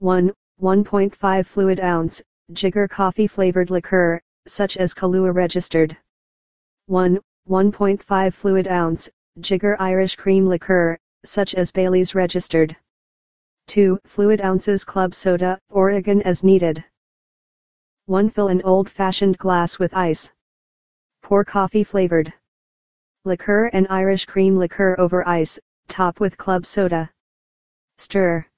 1. 1.5 fluid ounce, Jigger coffee flavored liqueur, such as Kahlua registered. 1. 1.5 fluid ounce, Jigger Irish cream liqueur, such as Bailey's registered. 2 fluid ounces club soda, Oregon as needed. 1 fill an old-fashioned glass with ice. Pour coffee flavored liqueur and Irish cream liqueur over ice, top with club soda. Stir.